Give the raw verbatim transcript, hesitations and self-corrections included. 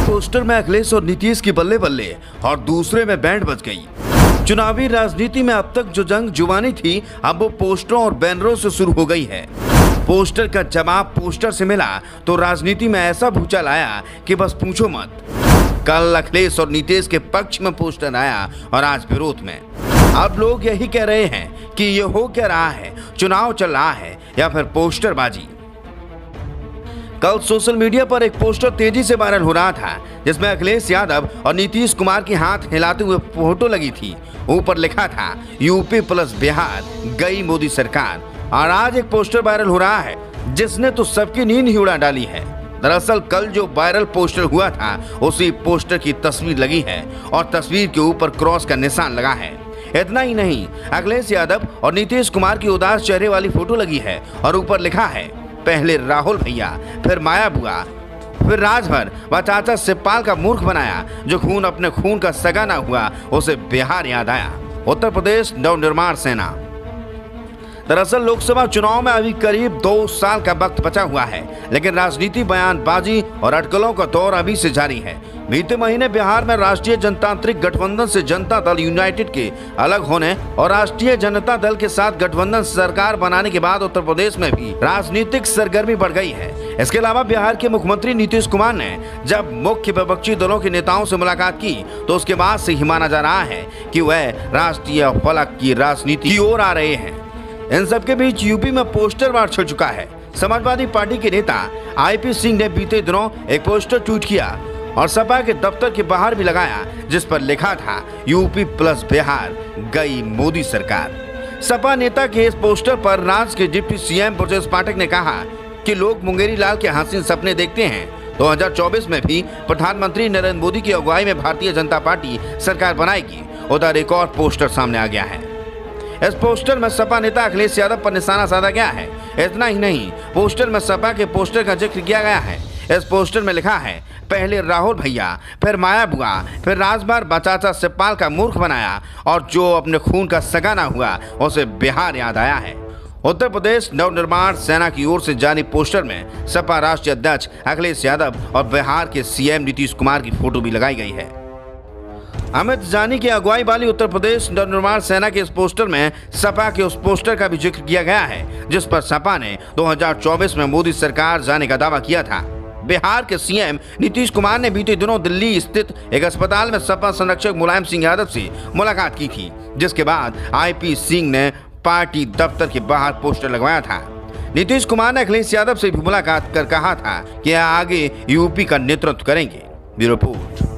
Poster में अखिलेश और नीतीश की बल्ले बल्ले और दूसरे में बैंड बज गई। चुनावी राजनीति में अब तक जो जंग जुबानी थी, अब वो पोस्टरों और बैनरों से शुरू हो गई है। पोस्टर का जवाब पोस्टर से मिला तो राजनीति में ऐसा भूचाल आया कि बस पूछो मत। कल अखिलेश और नीतीश के पक्ष में पोस्टर आया और आज विरोध में। अब लोग यही कह रहे हैं कि ये हो क्या रहा है, चुनाव चल रहा है या फिर पोस्टरबाजी। कल सोशल मीडिया पर एक पोस्टर तेजी से वायरल हो रहा था, जिसमें अखिलेश यादव और नीतीश कुमार की हाथ हिलाते हुए फोटो लगी थी। ऊपर लिखा था यूपी प्लस बिहार गई मोदी सरकार। और आज एक पोस्टर वायरल हो रहा है जिसने तो सबकी नींद ही उड़ा डाली है। दरअसल कल जो वायरल पोस्टर हुआ था उसी पोस्टर की तस्वीर लगी है और तस्वीर के ऊपर क्रॉस का निशान लगा है। इतना ही नहीं, अखिलेश यादव और नीतीश कुमार की उदास चेहरे वाली फोटो लगी है और ऊपर लिखा है पहले राहुल भैया, फिर माया बुआ, फिर राजभर व चाचा शिवपाल का मूर्ख बनाया। जो खून अपने खून का सगा ना हुआ उसे बिहार याद आया। उत्तर प्रदेश नवनिर्माण सेना। दरअसल लोकसभा चुनाव में अभी करीब दो साल का वक्त बचा हुआ है, लेकिन राजनीति बयानबाजी और अटकलों का दौर अभी से जारी है। बीते महीने बिहार में राष्ट्रीय जनतांत्रिक गठबंधन से जनता दल यूनाइटेड के अलग होने और राष्ट्रीय जनता दल के साथ गठबंधन सरकार बनाने के बाद उत्तर प्रदेश में भी राजनीतिक सरगर्मी बढ़ गई है। इसके अलावा बिहार के मुख्यमंत्री नीतीश कुमार ने जब मुख्य विपक्षी दलों के नेताओं से मुलाकात की तो उसके बाद से ही माना जा रहा है कि वह राष्ट्रीय फलक की राजनीति की ओर आ रहे हैं। इन सबके बीच यूपी में पोस्टर वार छिड़ चुका है। समाजवादी पार्टी के नेता आईपी सिंह ने बीते दिनों एक पोस्टर ट्वीट किया और सपा के दफ्तर के बाहर भी लगाया, जिस पर लिखा था यूपी प्लस बिहार गई मोदी सरकार। सपा नेता के इस पोस्टर पर राज्य के डिप्टी सीएम ब्रजेश पाठक ने कहा कि लोग मुंगेरी लाल के हसीन सपने देखते हैं। दो हज़ार चौबीस में भी प्रधानमंत्री नरेंद्र मोदी की अगुवाई में भारतीय जनता पार्टी सरकार बनाएगी। उधर एक और पोस्टर सामने आ गया है। इस पोस्टर में सपा नेता अखिलेश यादव पर निशाना साधा गया है। इतना ही नहीं, पोस्टर में सपा के पोस्टर का जिक्र किया गया है। इस पोस्टर में लिखा है पहले राहुल भैया, फिर माया बुआ, फिर राजभर बचाचा शिवपाल का मूर्ख बनाया और जो अपने खून का सगा ना हुआ उसे बिहार याद आया है। उत्तर प्रदेश नवनिर्माण सेना की ओर से जारी पोस्टर में सपा राष्ट्रीय अध्यक्ष अखिलेश यादव और बिहार के सीएम नीतीश कुमार की फोटो भी लगाई गई है। अमित जानी की अगुवाई वाली उत्तर प्रदेश नवनिर्माण सेना के इस पोस्टर में सपा के उस पोस्टर का भी जिक्र किया गया है, जिस पर सपा ने दो हज़ार चौबीस में मोदी सरकार जाने का दावा किया था। बिहार के सीएम नीतीश कुमार ने बीते दिनों दिल्ली स्थित एक अस्पताल में सपा संरक्षक मुलायम सिंह यादव से मुलाकात की थी, जिसके बाद आईपी सिंह ने पार्टी दफ्तर के बाहर पोस्टर लगवाया था। नीतीश कुमार ने अखिलेश यादव से भी मुलाकात कर कहा था कि आगे यूपी का नेतृत्व करेंगे। Bureau report.